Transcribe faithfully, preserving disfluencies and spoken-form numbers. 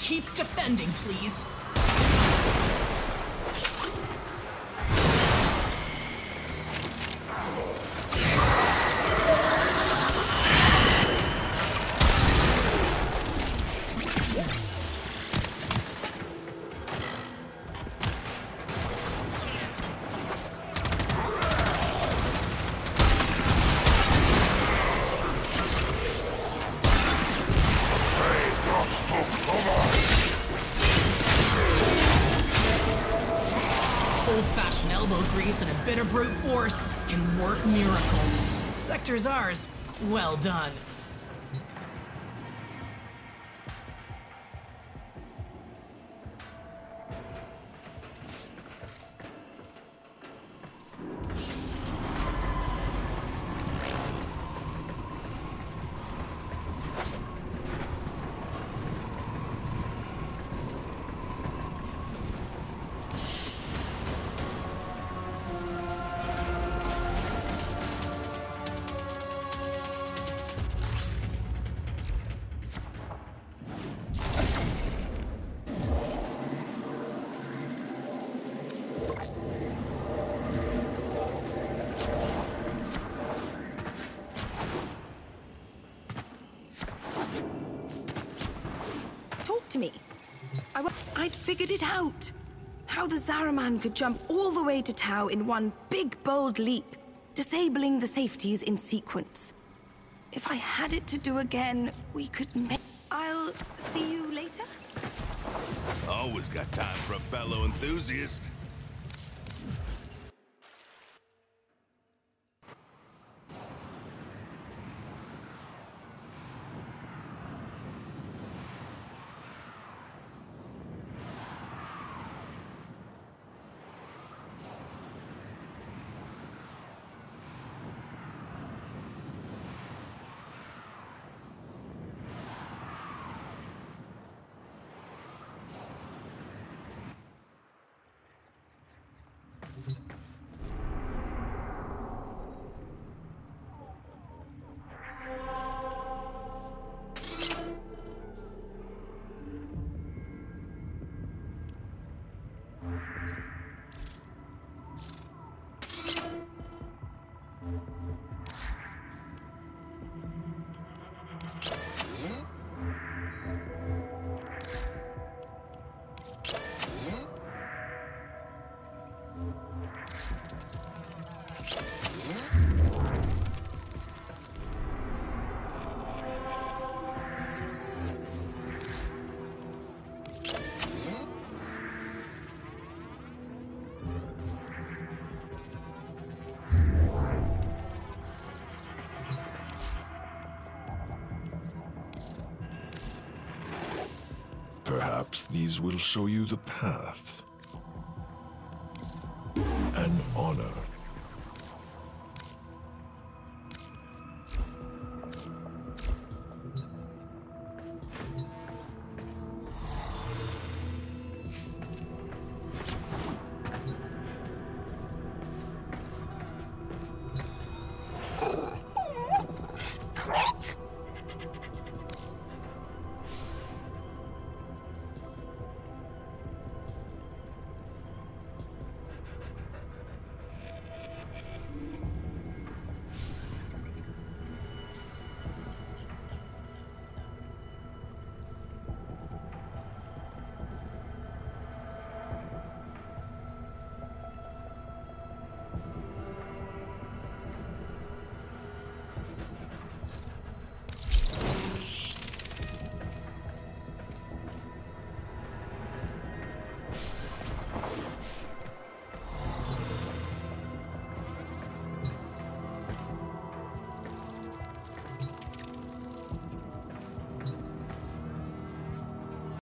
Keep defending, please. Old-fashioned elbow grease and a bit of brute force can work miracles. Sector's ours. Well done. To me. I w I'd figured it out. How the Zaraman could jump all the way to Tau in one big, bold leap, disabling the safeties in sequence. If I had it to do again, we could make... I'll see you later? Always got time for a fellow enthusiast. Perhaps these will show you the path. An honor